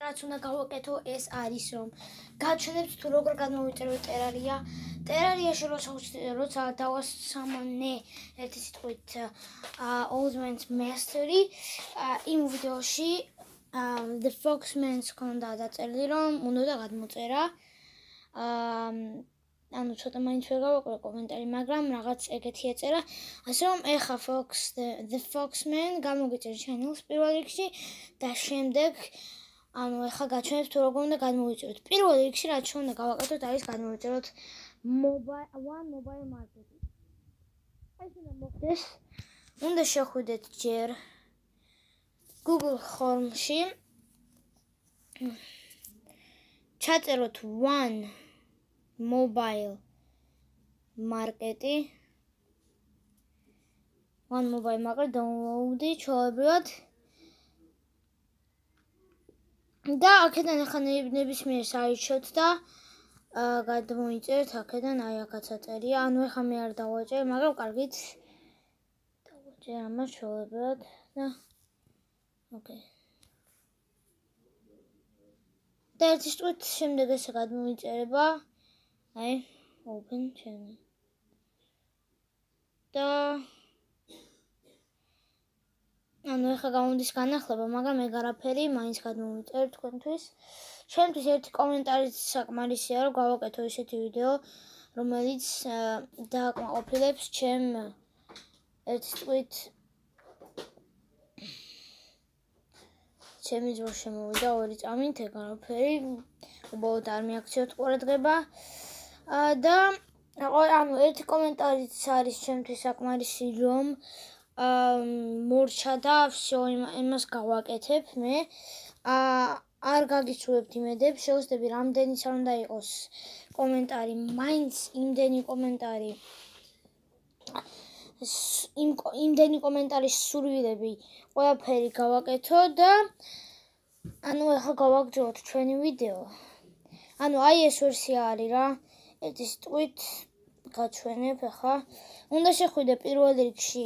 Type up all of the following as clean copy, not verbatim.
რაც უნდა გავაკეთო ეს არის რომ გაჩვენებთ თუ როგორ გადმოვიწეროთ ტერარია. ტერარიაში როცა დავასამონე ერთი სიტყვით Old Man's Mastery იმ ვიდეოში The Foxman's ქონდა დაწერილი რომ უნდა გადმოწერა ანუ ცოტა მაინც ვერ გავაკეთე კომენტარი, მაგრამ რაღაც ეგეთი ეწერა, ასე რომ ეხა The Foxman გამოგიწერეთ channel-ს პირველ რიგში და შემდეგ ანუ ეხა გაჩვენებთ თუ როგორ უნდა გადმოვიწეროთ. პირველ რიგში რაც უნდა გავაკეთოთ არის გადმოვიწეროთ mobile marketing. ეს უნდა მოხდეს. უნდა შეხვიდეთ ჯერ Google Chrome-ში. ჩაწეროთ one mobile market download-ი ჩვეულებრივად და აქედან ახლა ნებისმიერ საერთოდ და გადმოიწერეთ აქედან აი აქაც აწერია, ანუ ახლა მე არ დავაჭერ, მაგრამ კარგით დავაჭერ ამას ჩვეულებრივად და ოკეი. და ერთი სტუით შემდეგ ესე გადმოიწერება აი open channel და ანუ ეხლა გამოდის განახლება, მაგრამ ეგ არაფერი მაინც გადმოვიწერებ თქვენთვის. ჩემთვის ერთი კომენტარიც საკმარისია რომ გავაკეთო ესეთი ვიდეო, რომელიც დააკმაყოფილებს ჩემ ერთი სტუით ჩემი ძრო შემოვიდა 2 წამით, ეგ არაფერი უბრალოდ არ მიაქციოთ ყურადღება და ანუ ერთი კომენტარიც არის ჩემთვის საკმარისი რომ მორჩა და всё იმას გავაკეთებ მე არ გაგიცულებთ იმედებს შევსდები რამდენიც არ უნდა იყოს კომენტარი მაინც იმდენი კომენტარი იმდენი კომენტარის სურვილები ყველაფერი გავაკეთო და ანუ ახლა გავაგრძელოთ ჩვენი ვიდეო. ანუ აი ეს ვერსია არის რა. ერთი სტუით გაჩვენებ ახლა. უნდა შეხვიდე პირველ რიგში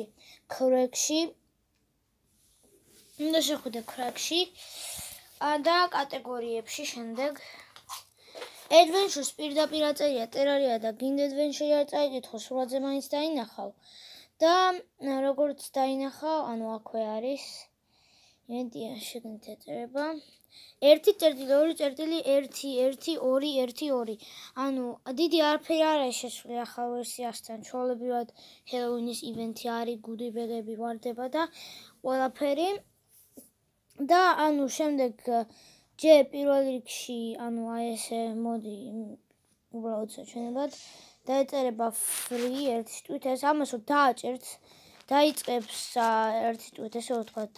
Crack-ში და კატეგორიებში შემდეგ Adventures პირდაპირ აწერია ტერარია და გინდა Adventure არ წაიკითხო, სულადზე მაინც დაინახავ. და როგორც დაინახავ, ანუ აქვე არის იმედია შეგნით ეწერება 1.2.1.1.2 ანუ დიდი არაფერი არ არის შესული ახალ ვერსიასთან. ჩვეულებრივად Halloween-ის ივენთი არის, გუდიბეგები ვარდება და ყველაფერი და ანუ შემდეგ ჯერ პირველ რიგში ანუ აი ესე მოდი უბრალოდ საჩვენებლად დაეწერება free ერთი სტუით ეს ამას რომ დააჭერთ დაიწყებს ერთი სტუით ესე ვთქვათ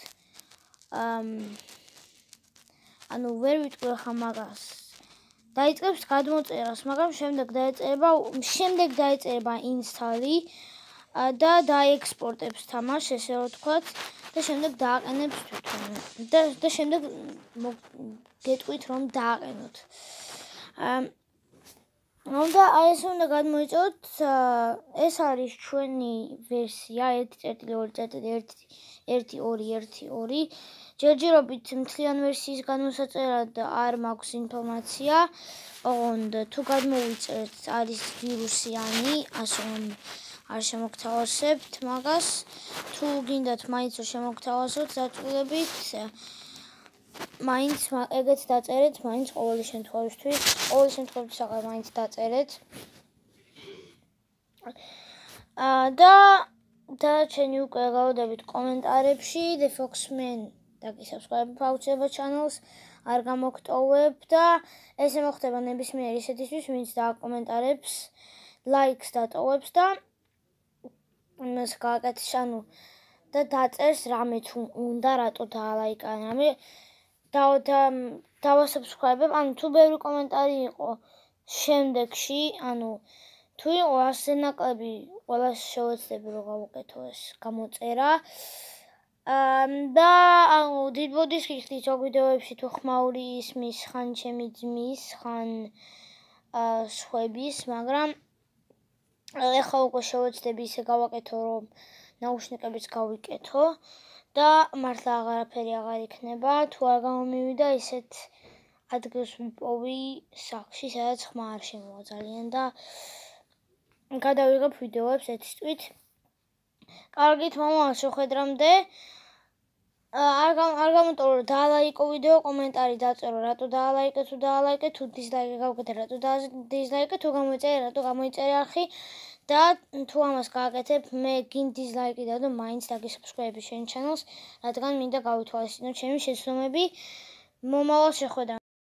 ანუ ვერ ვიტყვი ახლა მაგას დაიწყებს გადმოწერას, მაგრამ შემდეგ დაეწერება install-ი და დაექსპორტებს თამაშს ესე ვთქვათ და შემდეგ დააყენებს თვითონ და შემდეგ გეტყვით რომ დააყენოთ. და აი ეს უნდა გადმოიწეროთ ეს არის ჩვენი ვერსია 1.2.1.1.2 ჯერჯერობით მთლიან ვერსიის განმოსაწერად არ მაქვს ინფორმაცია, ოღონდ თუ გადმოვიწერეთ არის ვირუსიანი, ასე რომ არ შემოგთავაზებთ მაგას, თუ გინდათ მაინც რომ შემოგთავაზოთ დაწვრილებით მაინც ეგეც დაწერეთ, მაინც ყოველი შემთხვევაში მაინც დაწერეთ. და ჩვენი უკვე გავდებით კომენტარებში The Foxman და კი subscribe აუცილებლად channel-ს არ გამოგტოვებ და ესე მოხდება ნებისმიერ ისეთისთვის, ვინც დააკომენტარებს, likes დატოვებს და იმას გააკეთებს, ანუ და დაწერს რამე თუ უნდა რატო დაალაიკა რამე დავასუბსcribe-ებ, ანუ თუ ბევრი კომენტარი იყო შემდეგში, ანუ თუ იყო ასე ნაკლები, ყველას შევეცდები რომ გავუკეთო ეს გამოწერა. და ანუ დიდბოდის გიხდით ზოგ ვიდეოებში თუ ხმაური ისმის, ხან ჩემი ძმის, ხან სხვების, მაგრამ ეხლა უკვე შევეცდები ისე გავაკეთო რომ ნაუშნიკებიც გავიკეთო და მართლა აღარაფერი აღარ იქნება თუ არ გამომივიდა ისეთ ადგილს ვიპოვი სახლში, სადაც ხმა არ შემოვა ძალიან და გადავიღებ ვიდეოებს ეთის თვით. კარგით, მომავალ შეხვედრამდე. არ გამოტოვრო რომ დაალაიკო ვიდეო, კომენტარი დაწერო, რატო დაალაიკე, თუ დაალაიკე, თუ დიზლაიკი გავუკეთე, რატო დიზლაიკე, თუ გამოიწერე, რატო გამოიწერე არხი და თუ ამას გააკეთებ, მე გინ დიზლაიკი დავდო, მაინც დაგესუბსკრაიბე შენ ჩანელს, რადგან მინდა გავითვალისწინო ჩემი შეცდომები მომავალ შეხვედრამდე.